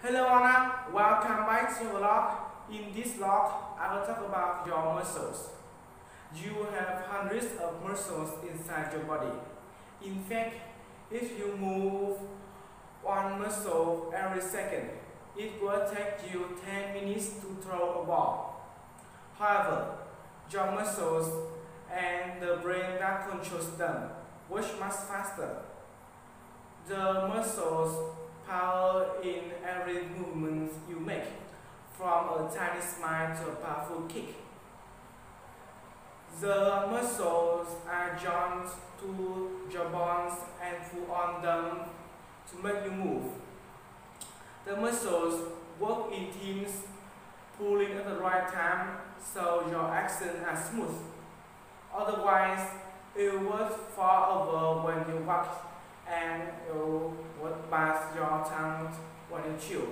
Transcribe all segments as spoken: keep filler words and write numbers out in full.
Hello Anna, welcome back to the vlog. In this vlog, I will talk about your muscles. You have hundreds of muscles inside your body. In fact, if you move one muscle every second, it will take you ten minutes to throw a ball. However, your muscles and the brain that controls them work much faster. The muscles power in every movement you make, from a tiny smile to a powerful kick. The muscles are joined to your bones and pull on them to make you move. The muscles work in teams, pulling at the right time so your actions are smooth. Otherwise, it would fall over when you walk and you would bite your tongue when you chew.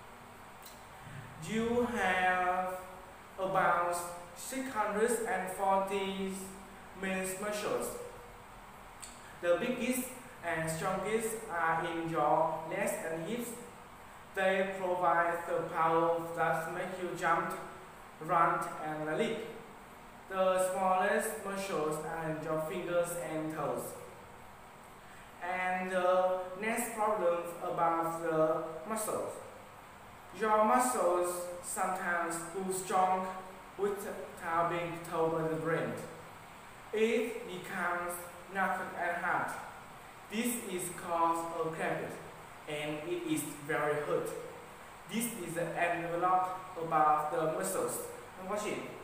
You have about six hundred forty main muscles. The biggest and strongest are in your legs and hips. They provide the power that makes you jump, run, and leap. The smallest muscles are in your fingers and toes. And the next problem about the muscles. Your muscles sometimes pull strong without being told by the brain. It becomes knotted and hard. This is called a cramp, and it is very hurt. This is the end vlog about the muscles. Watch it.